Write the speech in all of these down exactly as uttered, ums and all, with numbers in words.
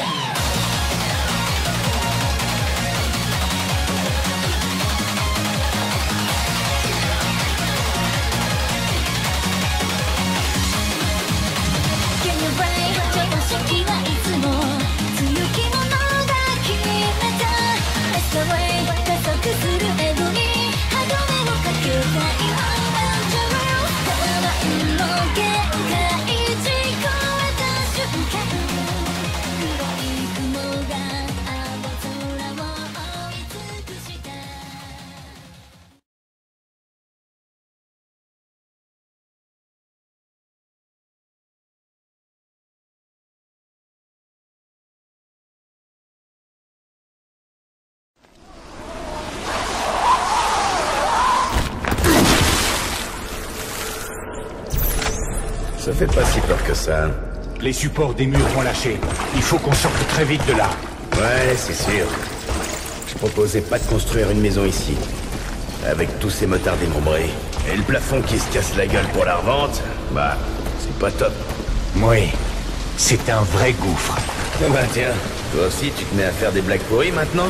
Ça fait pas si peur que ça. Les supports des murs vont lâcher. Il faut qu'on sorte très vite de là. Ouais, c'est sûr. Je proposais pas de construire une maison ici. Avec tous ces motards démembrés. Et le plafond qui se casse la gueule pour la revente, bah, c'est pas top. Oui, c'est un vrai gouffre. Ah bah tiens, toi aussi tu te mets à faire des blagues pourries maintenant?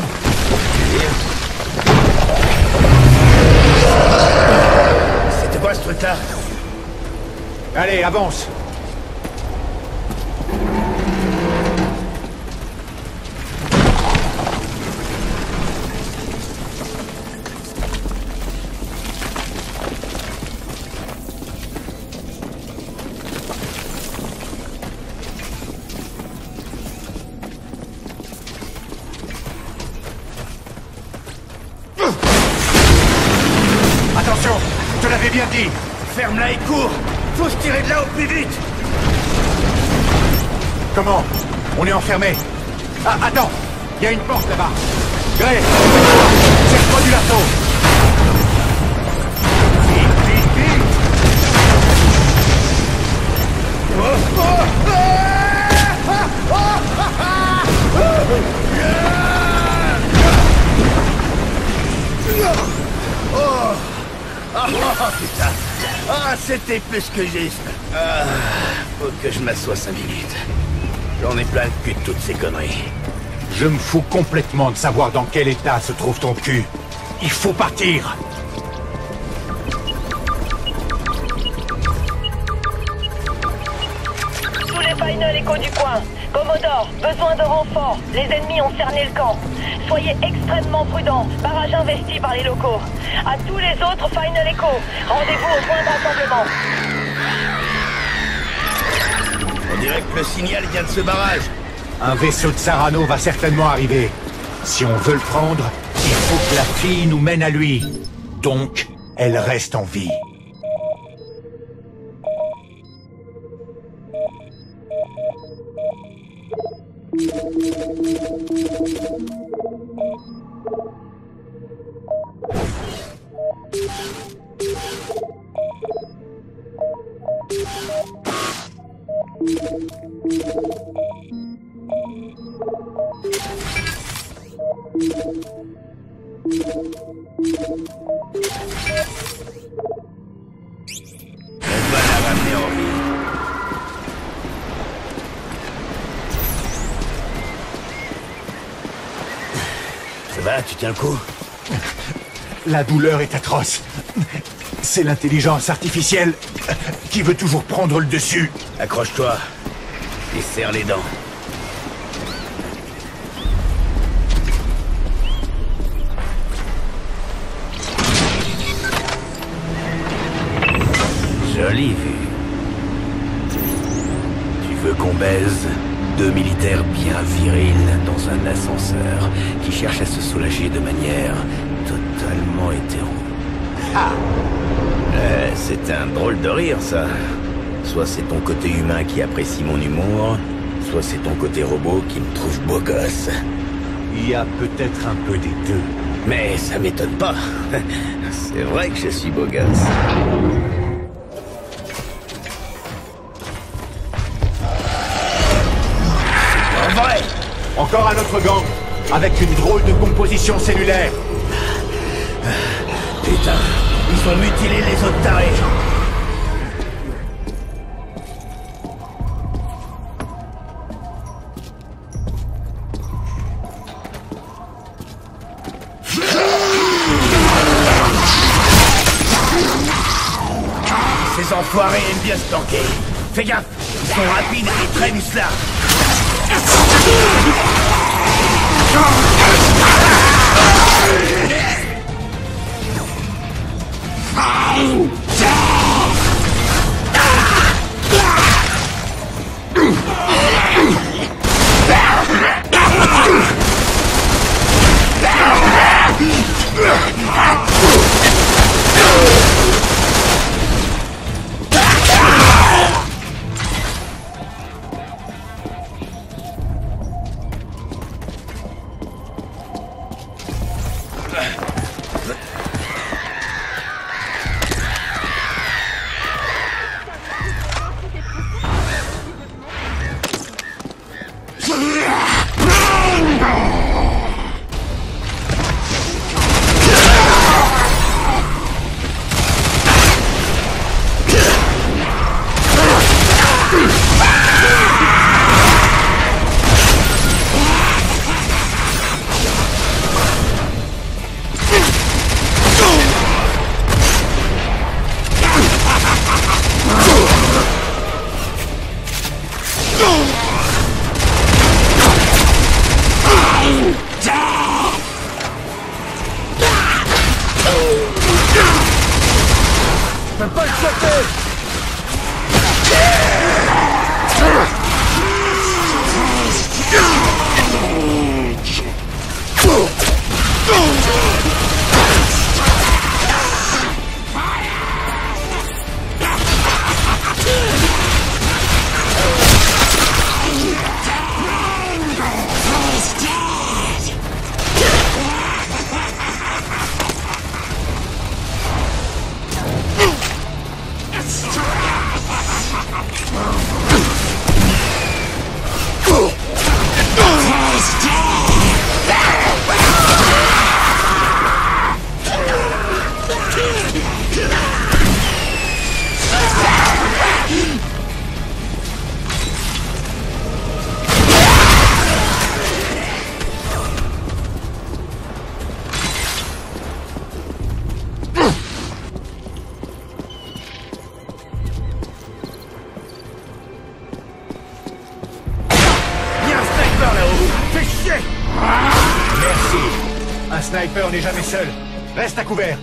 C'était quoi ce truc-là? Allez, avance! Attention! Je te l'avais bien dit! Ferme-la et cours! Faut se tirer de là au plus vite! Comment? On est enfermé. Ah, attends! Il y a une porte là-bas! Gray! J'ai reconnu l'assaut! Vite, vite, vite! Oh, oh, ah, ah, ah, ah, ah, oh, oh, oh, putain! Ah, c'était plus que juste. Ah, faut que je m'assoie cinq minutes. J'en ai plein le cul de toutes ces conneries. Je me fous complètement de savoir dans quel état se trouve ton cul. Il faut partir! Tous les Final Echo du coin. Commodore, besoin de renfort. Les ennemis ont cerné le camp. Soyez extrêmement prudents. Barrage investi par les locaux. À tous les autres Final Echo, rendez-vous au point de rassemblement. On dirait que le signal vient de ce barrage. Un vaisseau de Sarrano va certainement arriver. Si on veut le prendre, il faut que la fille nous mène à lui. Donc, elle reste en vie. On va la ramener en vie. Ça va, tu tiens le coup? La douleur est atroce. C'est l'intelligence artificielle qui veut toujours prendre le dessus. Accroche-toi et serre les dents. Jolie vue. Tu veux qu'on baise deux militaires bien virils dans un ascenseur qui cherchent à se soulager de manière totalement hétéro. Ah! Euh, c'est un drôle de rire, ça. Soit c'est ton côté humain qui apprécie mon humour, soit c'est ton côté robot qui me trouve beau gosse. Il y a peut-être un peu des deux. Mais ça m'étonne pas. C'est vrai que je suis beau gosse. En vrai! Encore un autre gang, avec une drôle de composition cellulaire. Putain, ils ont mutilé les autres tarés. enfoirés aiment bien se planquer. Fais gaffe, ils sont rapides et très musclards. Sniper n'est jamais seul. Reste à couvert.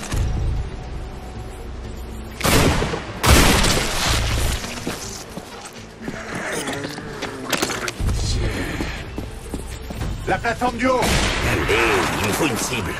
La plateforme du haut. Allez, il me faut une cible.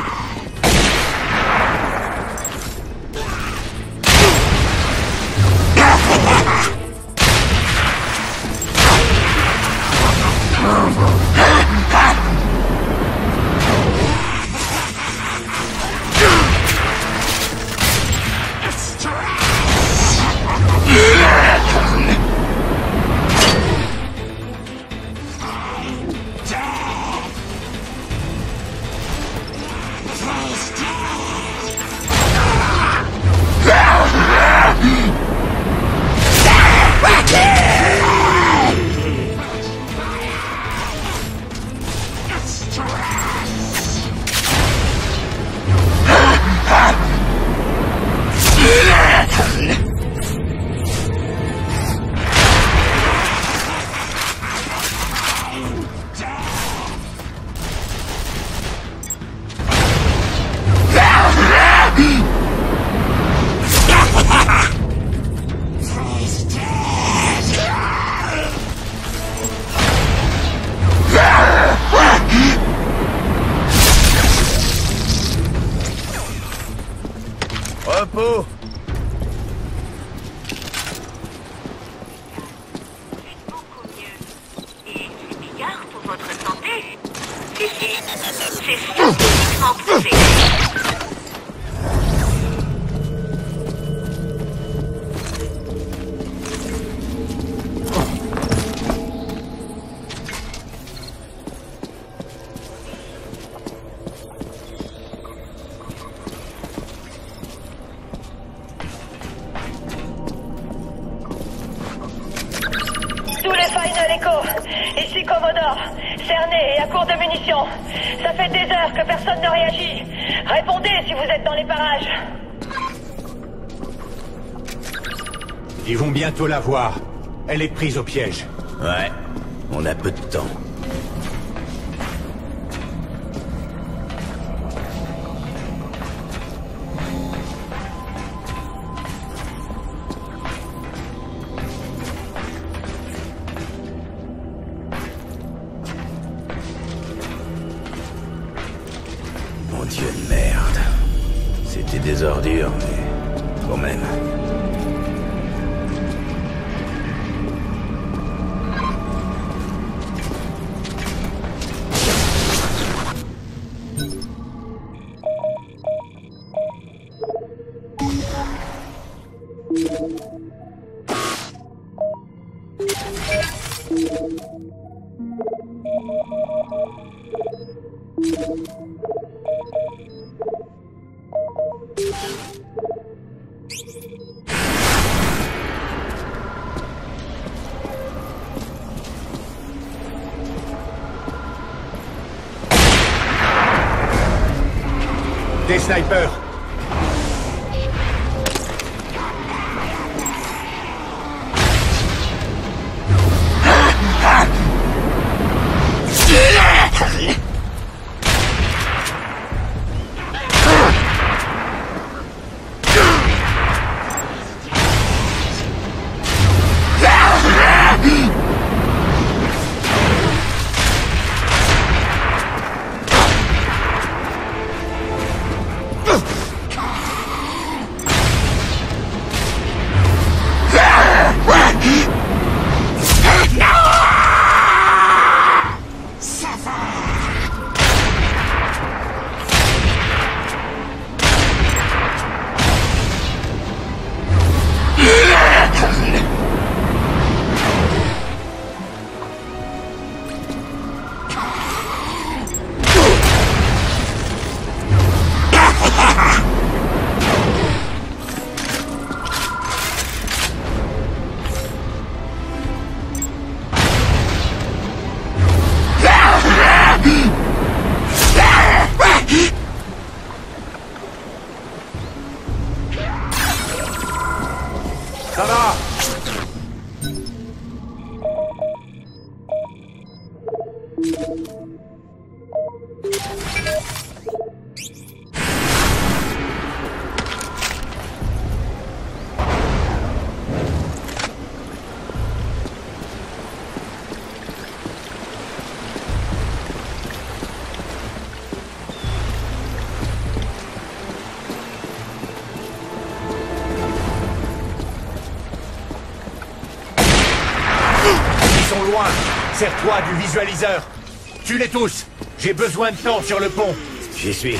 Repos. Beaucoup mieux. Et c'est meilleur pour votre santé. C'est scientifiquement prouvé. Ici Commodore, cerné et à court de munitions. Ça fait des heures que personne ne réagit. Répondez si vous êtes dans les parages. Ils vont bientôt la voir. Elle est prise au piège. Ouais, on a peu de temps. Mon Dieu de merde. C'était des ordures, mais quand même. Des snipers. Ça va! Loin. Sers-toi du visualiseur. Tue-les tous. J'ai besoin de temps sur le pont. J'y suis.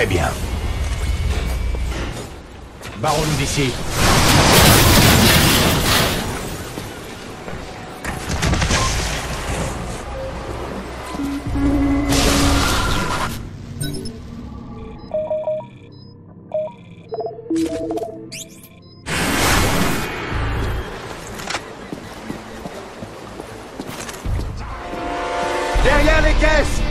Très bien. Barrons-nous d'ici. Derrière les caisses!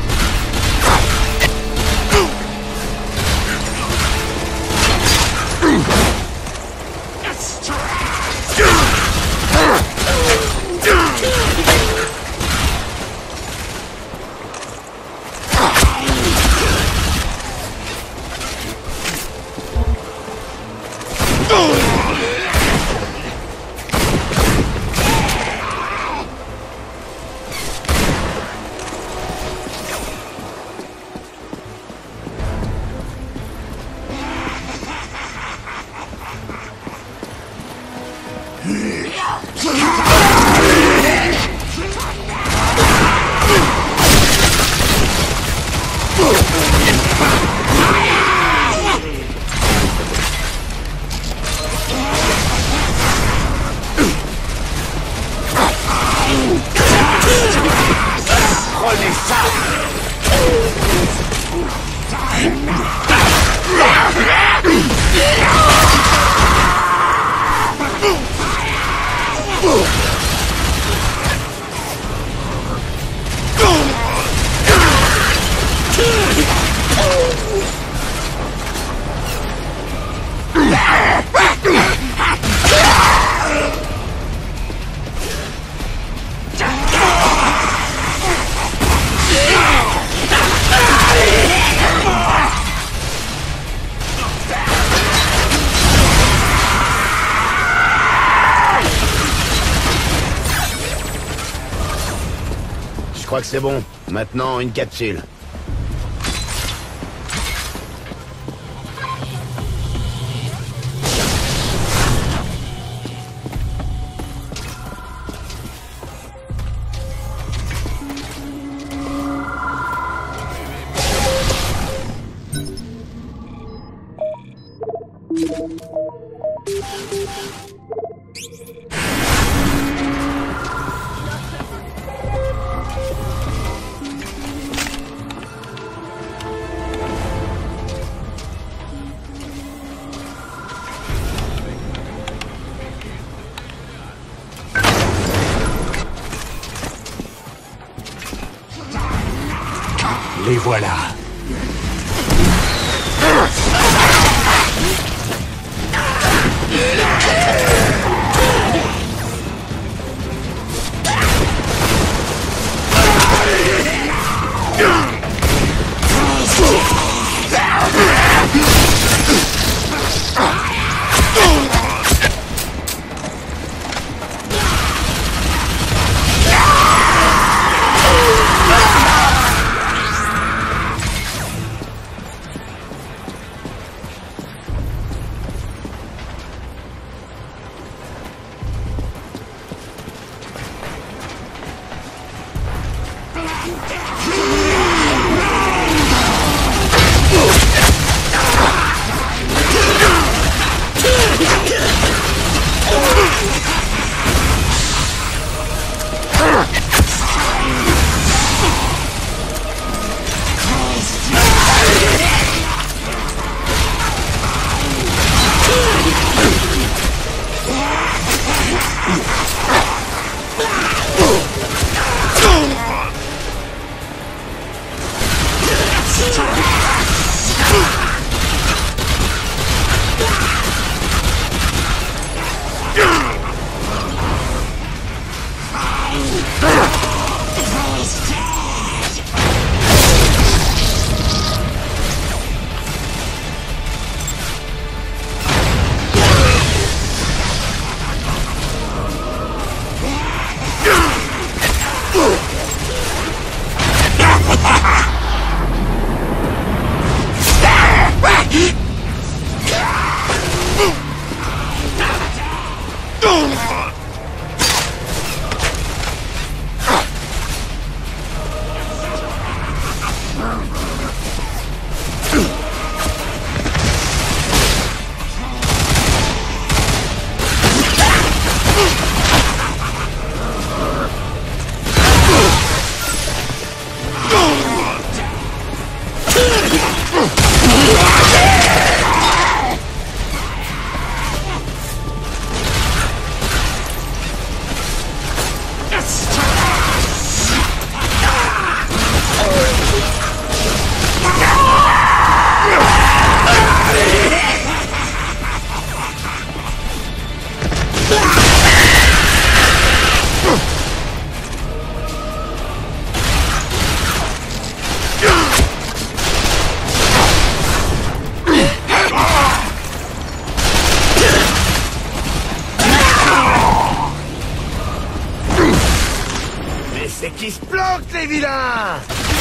Je crois que c'est bon. Maintenant, une capsule. Les voilà. Et c'est qui se planquent, les vilains!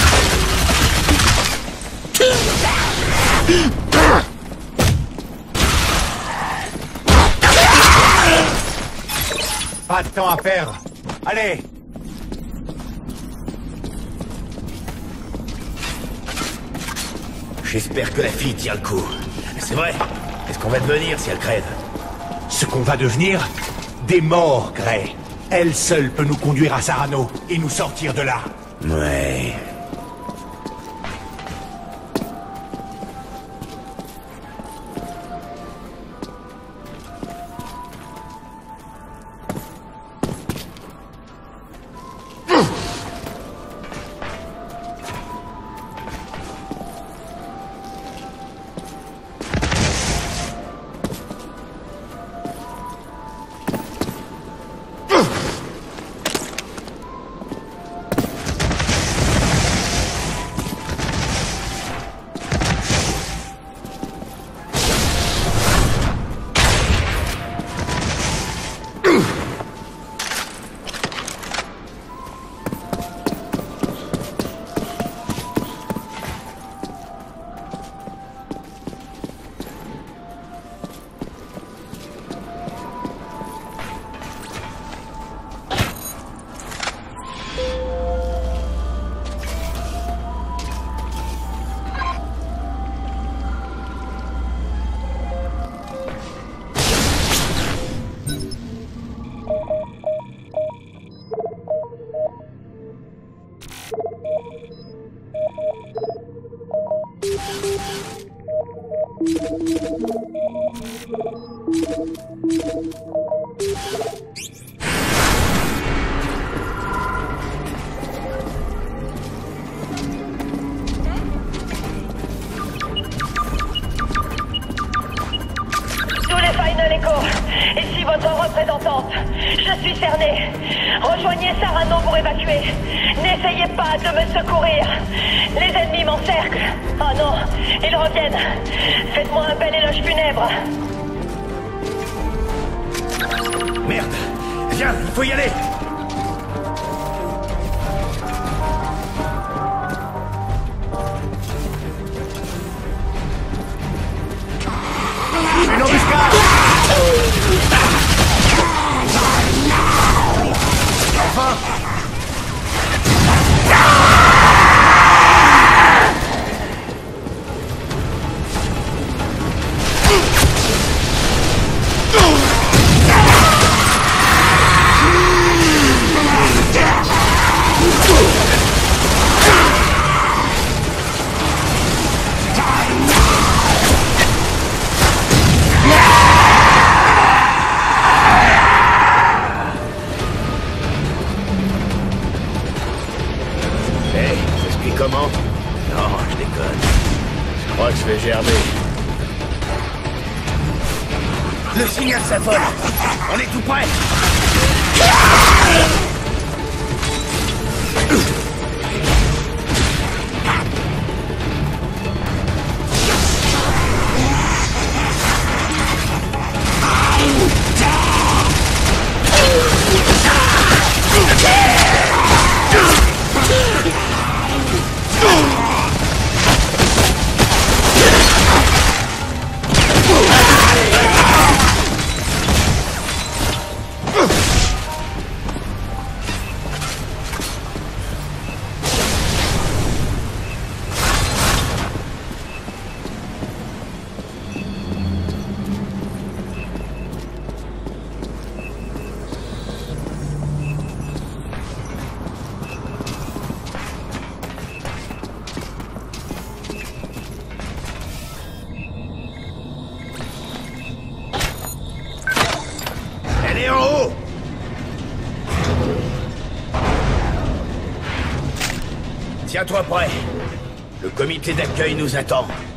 Pas de temps à perdre. Allez! J'espère que la fille tient le coup. C'est vrai. Qu'est-ce qu'on va devenir si elle crève? Ce qu'on va devenir? Des morts, Gray. Elle seule peut nous conduire à Sarano et nous sortir de là. Ouais... Ici votre représentante. Je suis cernée. Rejoignez Sarano pour évacuer. N'essayez pas de me secourir. Les ennemis m'encerclent. Oh non, ils reviennent. Faites-moi un bel éloge funèbre. Merde. Viens, il faut y aller. Une embuscade! Enfin! Comment? Non, je déconne. Je crois que je vais gerber. Le signal s'affole. On est tout près. Tiens-toi prêt. Le comité d'accueil nous attend.